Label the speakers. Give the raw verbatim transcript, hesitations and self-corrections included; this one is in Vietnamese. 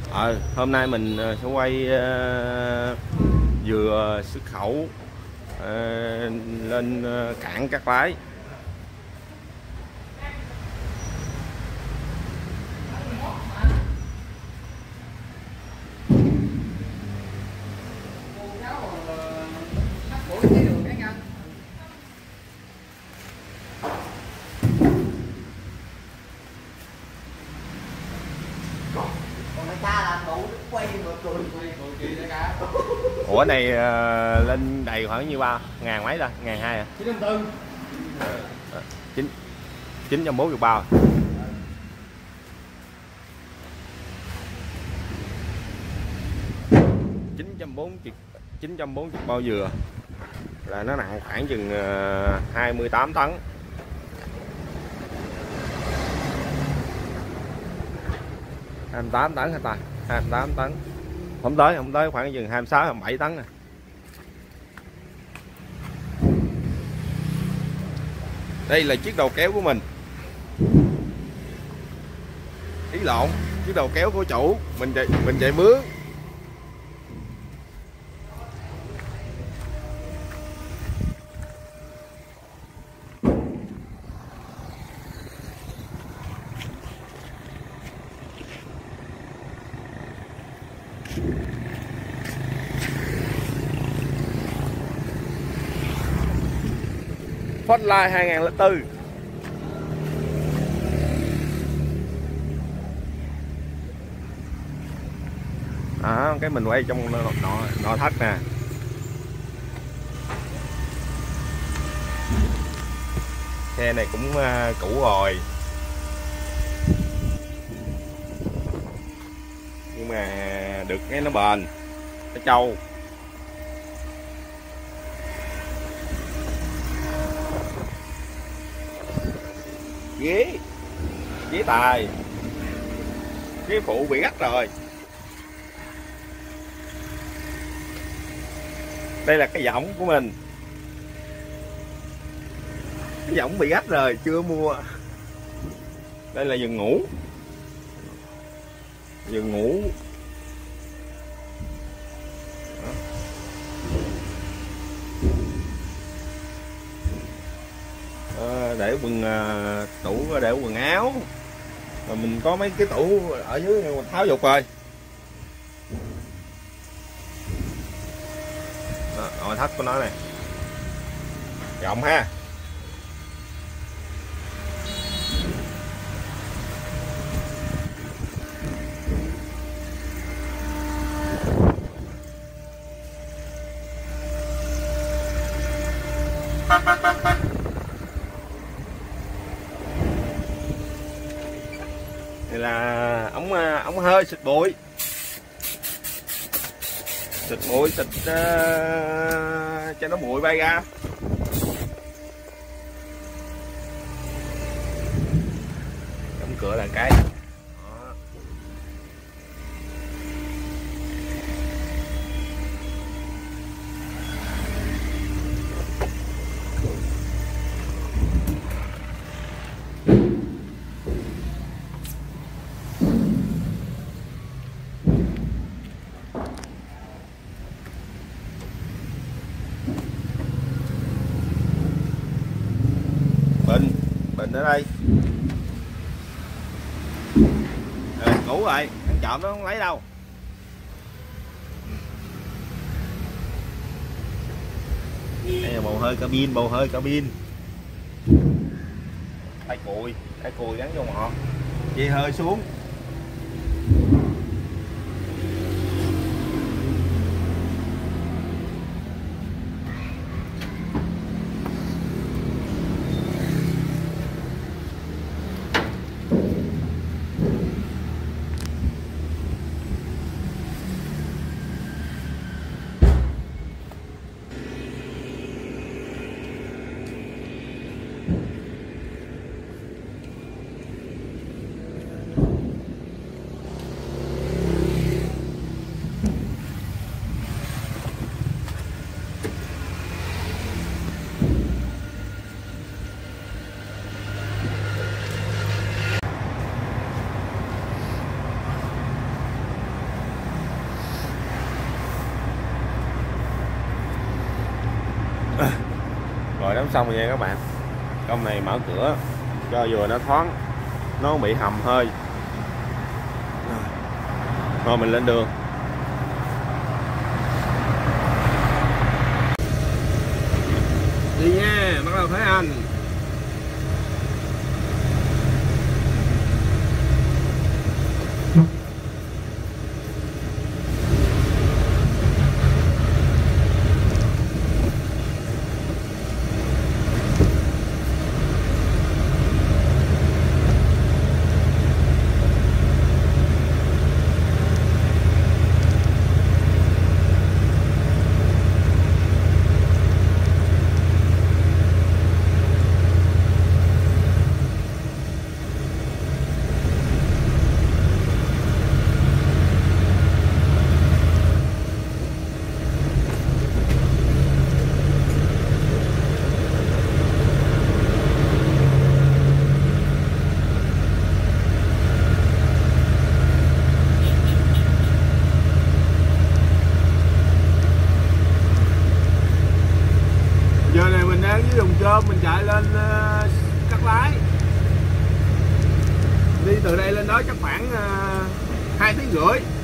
Speaker 1: Ờ, hôm nay mình ờ, sẽ quay ờ, dừa xuất khẩu ờ, lên ờ, cảng Cát Lái. Ủa này ờ, lên đầy khoảng nhiêu bao? Ngàn mấy ta? Ngàn hai à?
Speaker 2: chín trăm tư.
Speaker 1: Chín chín trăm bốn mươi bao. chín trăm bốn mươi chín trăm bốn mươi bao dừa là nó nặng khoảng chừng uh, hai mươi tám tấn. hai mươi tám tấn hả ta? hai mươi tám tấn. Không tới, không tới, khoảng chừng hai mươi sáu hai mươi bảy tấn nè. Đây là chiếc đầu kéo của mình. Ý lộn, chiếc đầu kéo của chủ, mình chạy mình chạy mướn. Spotlight hai không không bốn. À, cái mình quay trong nội nội thất nè. Xe này cũng uh, cũ rồi, nhưng mà được cái nó bền, nó trâu. Ghế ghế tài, ghế phụ bị gắt rồi. Đây là cái võng của mình, cái võng bị gắt rồi, chưa mua. Đây là giường ngủ, giường ngủ. À, để quần à, tủ để quần áo, mà mình có mấy cái tủ ở dưới mình tháo dục rồi. Nội thất của nó này rộng ha. Đây là ống ống hơi xịt bụi, xịt bụi xịt uh, cho nó bụi bay ra. Đóng cửa là cái đó. Bình bình ở đây. Rồi, cũ rồi, ăn trộm nó không lấy đâu. Đây là bầu hơi cabin, bầu hơi cabin. Tay cùi, tay cùi gắn vô ngọt, chia hơi xuống. xong rồi nha các bạn. Công này mở cửa cho vừa nó thoáng, nó bị hầm hơi. Rồi mình lên đường. Đi nha, bắt đầu thấy anh. Giờ này mình đang dưới Đồng Chôm, mình chạy lên uh, Cát Lái. Đi từ đây lên đó chắc khoảng uh, hai tiếng rưỡi.